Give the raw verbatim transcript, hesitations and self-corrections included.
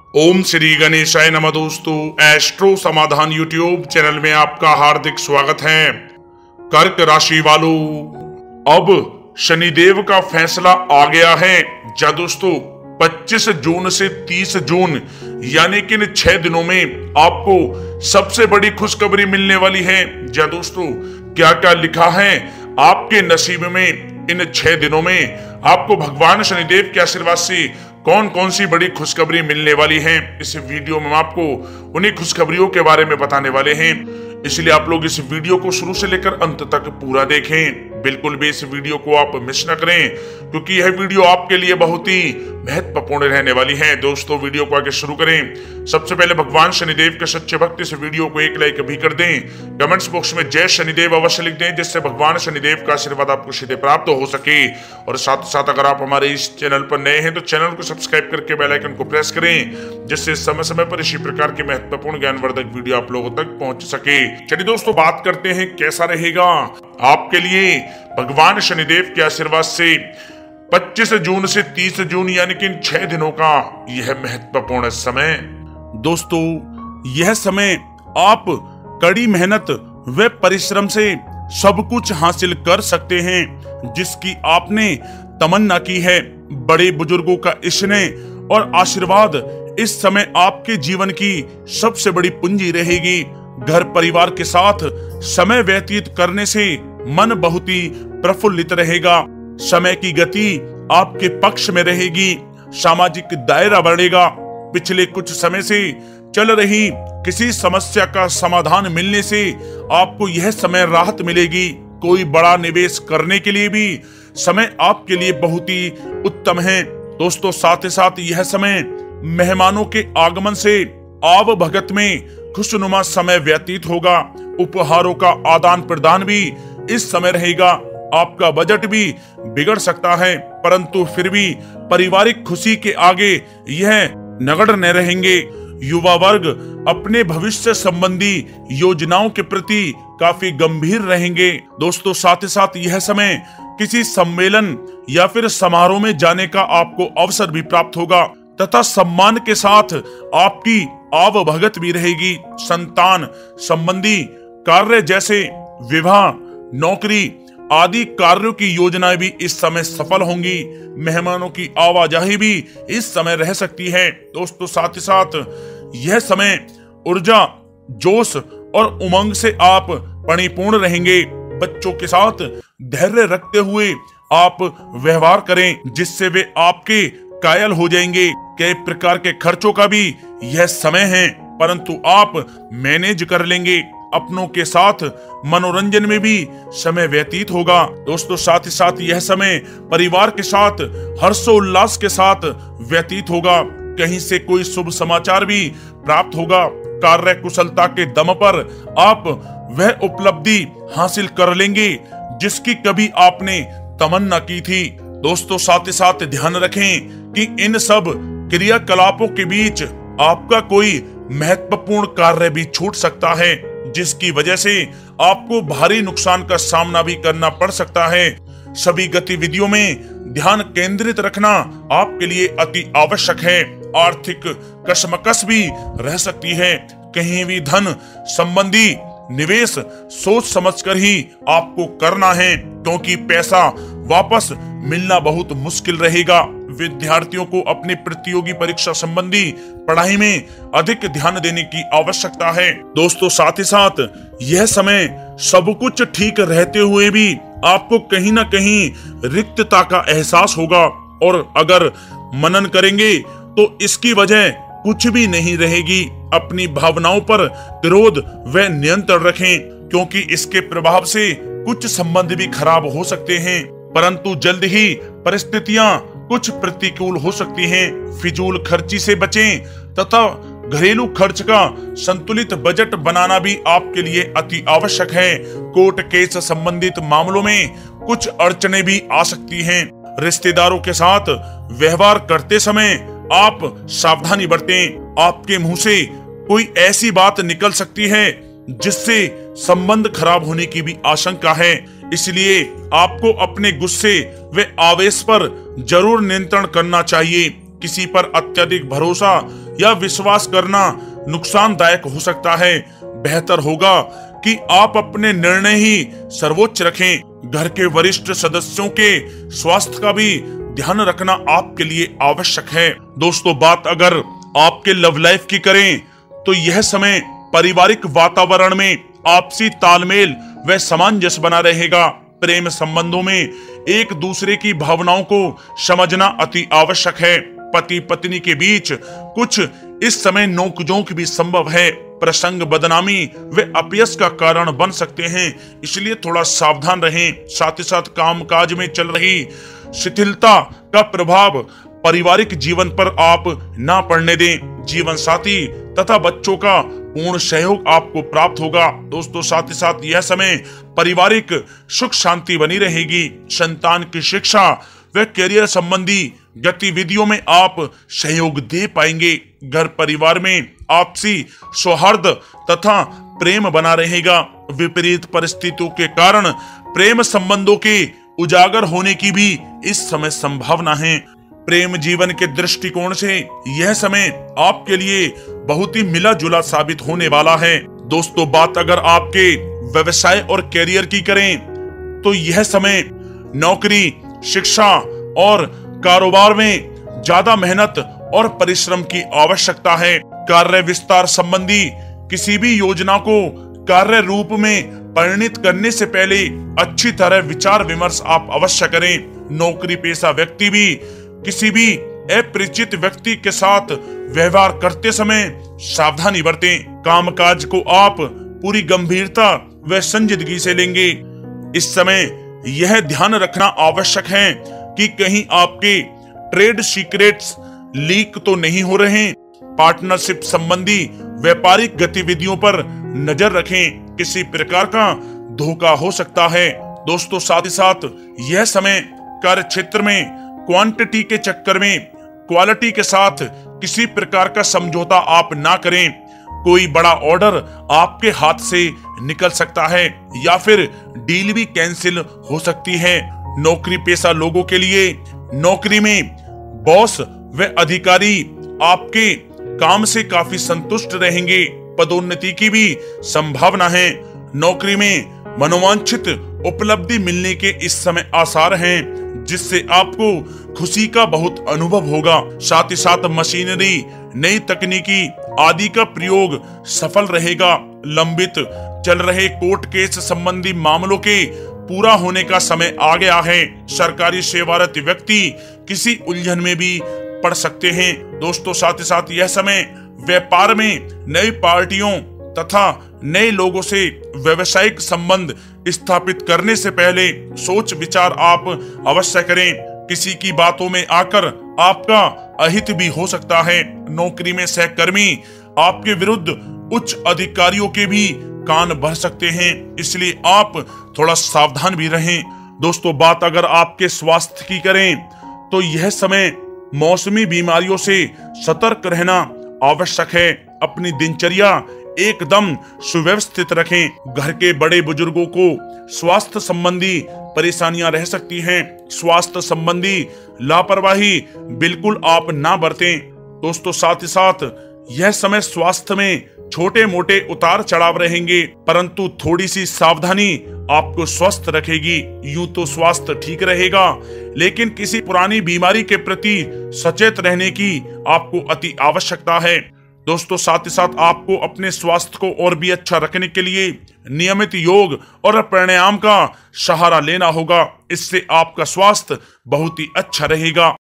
ओम श्री गणेशाय नमः। दोस्तों, एस्ट्रो समाधान यूट्यूब चैनल में आपका हार्दिक स्वागत है। कर्क राशि वालों, अब शनिदेव का फैसला आ गया है। जा दोस्तों, पच्चीस जून से तीस जून यानी कि इन छह दिनों में आपको सबसे बड़ी खुशखबरी मिलने वाली है। जा दोस्तों, क्या क्या लिखा है आपके नसीब में इन छह दिनों में, आपको भगवान शनिदेव के आशीर्वाद से कौन कौन सी बड़ी खुशखबरी मिलने वाली है, इस वीडियो में आपको उन्हीं खुशखबरियों के बारे में बताने वाले हैं। इसलिए आप लोग इस वीडियो को शुरू से लेकर अंत तक पूरा देखें। बिल्कुल भी इस वीडियो को आप मिस न करें, क्योंकि यह वीडियो आपके लिए बहुत ही महत्वपूर्ण रहने वाली है। दोस्तों, वीडियो को आगे शुरू करें। सबसे पहले भगवान शनिदेव के सच्चे भक्त इस वीडियो को एक लाइक भी कर दें। कमेंट्स बॉक्स में जय शनिदेव अवश्य लिख दें, जिससे भगवान शनिदेव का आशीर्वाद आपको सीधे प्राप्त हो सके। और साथ साथ अगर आप हमारे इस चैनल पर नए हैं तो चैनल को सब्सक्राइब करके बेल आइकन को प्रेस करें, जिससे समय समय पर इसी प्रकार के महत्वपूर्ण ज्ञानवर्धक वीडियो आप लोगों तक पहुंच सके। चलिए दोस्तों, बात करते हैं कैसा रहेगा आपके लिए भगवान शनिदेव के आशीर्वाद से पच्चीस जून से तीस जून यानी कि इन छह दिनों का यह महत्वपूर्ण समय। दोस्तों, यह समय आप कड़ी मेहनत व परिश्रम से सब कुछ हासिल कर सकते हैं जिसकी आपने तमन्ना की है। बड़े बुजुर्गों का स्नेह और आशीर्वाद इस समय आपके जीवन की सबसे बड़ी पूंजी रहेगी। घर परिवार के साथ समय व्यतीत करने से मन बहुत ही प्रफुल्लित रहेगा। समय की गति आपके पक्ष में रहेगी। सामाजिक दायरा बढ़ेगा। पिछले कुछ समय से चल रही किसी समस्या का समाधान मिलने से आपको यह समय राहत मिलेगी। कोई बड़ा निवेश करने के लिए भी समय आपके लिए बहुत ही उत्तम है। दोस्तों, साथ ही साथ यह समय मेहमानों के आगमन से आव भगत में खुशनुमा समय व्यतीत होगा। उपहारों का आदान प्रदान भी इस समय रहेगा। आपका बजट भी बिगड़ सकता है, परंतु फिर भी पारिवारिक खुशी के आगे यह नगण्य न रहेंगे। युवा वर्ग अपने भविष्य संबंधी योजनाओं के प्रति काफी गंभीर रहेंगे। दोस्तों, साथ ही साथ यह समय किसी सम्मेलन या फिर समारोह में जाने का आपको अवसर भी प्राप्त होगा तथा सम्मान के साथ आपकी आवभगत भी रहेगी। संतान संबंधी कार्य जैसे विवाह, नौकरी आदि कार्यों की योजनाएं भी इस समय सफल होंगी। मेहमानों की आवाजाही भी इस समय रह सकती है। दोस्तों, साथ ही साथ यह समय ऊर्जा, जोश और उमंग से आप परिपूर्ण रहेंगे। बच्चों के साथ धैर्य रखते हुए आप व्यवहार करें, जिससे वे आपके कायल हो जाएंगे। कई प्रकार के खर्चों का भी यह समय है, परंतु आप मैनेज कर लेंगे। अपनों के साथ मनोरंजन में भी समय व्यतीत होगा। दोस्तों, साथ ही साथ यह समय परिवार के साथ हर्षोल्लास के साथ व्यतीत होगा। कहीं से कोई शुभ समाचार भी प्राप्त होगा। कार्य कुशलता के दम पर आप वह उपलब्धि हासिल कर लेंगे जिसकी कभी आपने तमन्ना की थी। दोस्तों, साथ ही साथ ध्यान रखें कि इन सब क्रियाकलापों के बीच आपका कोई महत्वपूर्ण कार्य भी छूट सकता है, जिसकी वजह से आपको भारी नुकसान का सामना भी करना पड़ सकता है। सभी गतिविधियों में ध्यान केंद्रित रखना आपके लिए अति आवश्यक है। आर्थिक कशमकश भी रह सकती है। कहीं भी धन संबंधी निवेश सोच समझकर ही आपको करना है, क्योंकि पैसा वापस मिलना बहुत मुश्किल रहेगा। विद्यार्थियों को अपनी प्रतियोगी परीक्षा संबंधी पढ़ाई में अधिक ध्यान देने की आवश्यकता है। दोस्तों, साथ ही साथ यह समय सब कुछ ठीक रहते हुए भी आपको कहीं ना कहीं रिक्तता का एहसास होगा, और अगर मनन करेंगे तो इसकी वजह कुछ भी नहीं रहेगी। अपनी भावनाओं पर क्रोध व नियंत्रण रखें, क्योंकि इसके प्रभाव से कुछ संबंध भी खराब हो सकते हैं, परंतु जल्द ही परिस्थितियां कुछ प्रतिकूल हो सकती हैं। फिजूल खर्ची से बचें तथा घरेलू खर्च का संतुलित बजट बनाना भी आपके लिए अति आवश्यक है। कोर्ट केस संबंधित मामलों में कुछ अड़चनें भी आ सकती हैं। रिश्तेदारों के साथ व्यवहार करते समय आप सावधानी बरतें। आपके मुंह से कोई ऐसी बात निकल सकती है जिससे संबंध खराब होने की भी आशंका है। इसलिए आपको अपने गुस्से व आवेश पर जरूर नियंत्रण करना चाहिए। किसी पर अत्यधिक भरोसा या विश्वास करना नुकसानदायक हो सकता है। बेहतर होगा कि आप अपने निर्णय ही सर्वोच्च रखें। घर के वरिष्ठ सदस्यों के स्वास्थ्य का भी ध्यान रखना आपके लिए आवश्यक है। दोस्तों, बात अगर आपके लव लाइफ की करें तो यह समय पारिवारिक वातावरण में आपसी तालमेल व सामंजस्य बना रहेगा। प्रेम संबंधों में एक दूसरे की भावनाओं को समझना अति आवश्यक है। पति पत्नी के बीच कुछ इस समय नोकझोंक भी संभव है। प्रसंग बदनामी व अपयश का कारण बन सकते हैं, इसलिए थोड़ा सावधान रहें। साथ ही साथ कामकाज में चल रही शिथिलता का प्रभाव पारिवारिक जीवन पर आप ना पड़ने दें। जीवन साथी तथा बच्चों का पूर्ण सहयोग आपको प्राप्त होगा। दोस्तों, साथ ही साथ यह समय पारिवारिक सुख शांति बनी रहेगी। संतान की शिक्षा व करियर संबंधी गतिविधियों में आप सहयोग दे पाएंगे। घर परिवार में आपसी सौहार्द तथा प्रेम बना रहेगा। विपरीत परिस्थितियों के कारण प्रेम संबंधों के उजागर होने की भी इस समय संभावना है। प्रेम जीवन के दृष्टिकोण से यह समय आपके लिए बहुत ही मिला जुला साबित होने वाला है। दोस्तों, बात अगर आपके व्यवसाय और करियर की करें तो यह समय नौकरी, शिक्षा और कारोबार में ज्यादा मेहनत और परिश्रम की आवश्यकता है। कार्य विस्तार संबंधी किसी भी योजना को कार्य रूप में परिणित करने से पहले अच्छी तरह विचार विमर्श आप अवश्य करें। नौकरी पेशा व्यक्ति भी किसी भी अपरिचित व्यक्ति के साथ व्यवहार करते समय सावधानी बरतें। कामकाज को आप पूरी गंभीरता व संजीदगी से लेंगे। इस समय यह ध्यान रखना आवश्यक है कि कहीं आपके ट्रेड सीक्रेट्स लीक तो नहीं हो रहे। पार्टनरशिप संबंधी व्यापारिक गतिविधियों पर नजर रखें, किसी प्रकार का धोखा हो सकता है। दोस्तों, साथ ही साथ यह समय कार्य क्षेत्र में क्वांटिटी के चक्कर में क्वालिटी के साथ किसी प्रकार का समझौता आप ना करें। कोई बड़ा ऑर्डर आपके हाथ से निकल सकता है या फिर डील भी कैंसिल हो सकती है। नौकरी पेशा लोगों के लिए नौकरी में बॉस व अधिकारी आपके काम से काफी संतुष्ट रहेंगे। पदोन्नति की भी संभावना है। नौकरी में मनोवांछित उपलब्धि मिलने के इस समय आसार हैं, जिससे आपको खुशी का बहुत अनुभव होगा। साथ ही साथ मशीनरी, नई तकनीकी आदि का प्रयोग सफल रहेगा। लंबित चल रहे कोर्ट केस संबंधी मामलों के पूरा होने का समय आ गया है। सरकारी सेवारत व्यक्ति किसी उलझन में भी पड़ सकते हैं। दोस्तों, साथ ही साथ यह समय व्यापार में नई पार्टियों तथा नए लोगों से व्यवसायिक संबंध स्थापित करने से पहले सोच विचार आप अवश्य करें। किसी की बातों में आकर आपका अहित भी हो सकता है। नौकरी में सहकर्मी आपके विरुद्ध उच्च अधिकारियों के भी कान भर सकते हैं, इसलिए आप थोड़ा सावधान भी रहें। दोस्तों, बात अगर आपके स्वास्थ्य की करें तो यह समय मौसमी बीमारियों से सतर्क रहना आवश्यक है। अपनी दिनचर्या एकदम सुव्यवस्थित रखें। घर के बड़े बुजुर्गों को स्वास्थ्य संबंधी परेशानियां रह सकती हैं। स्वास्थ्य संबंधी लापरवाही बिल्कुल आप ना बरतें। दोस्तों, साथ ही साथ यह समय स्वास्थ्य में छोटे मोटे उतार चढ़ाव रहेंगे, परंतु थोड़ी सी सावधानी आपको स्वस्थ रखेगी। यूं तो स्वास्थ्य ठीक रहेगा, लेकिन किसी पुरानी बीमारी के प्रति सचेत रहने की आपको अति आवश्यकता है। दोस्तों, साथ ही साथ आपको अपने स्वास्थ्य को और भी अच्छा रखने के लिए नियमित योग और प्राणायाम का सहारा लेना होगा। इससे आपका स्वास्थ्य बहुत ही अच्छा रहेगा।